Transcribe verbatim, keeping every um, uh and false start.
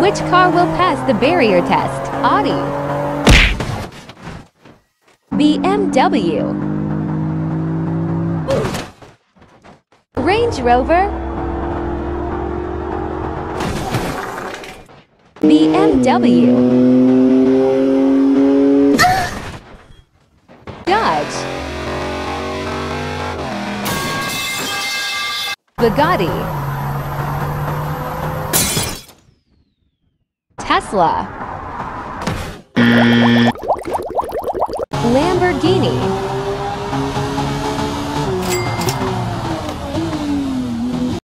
Which car will pass the barrier test? Audi, B M W, Range Rover, B M W, Dodge, Bugatti, Tesla, Lamborghini,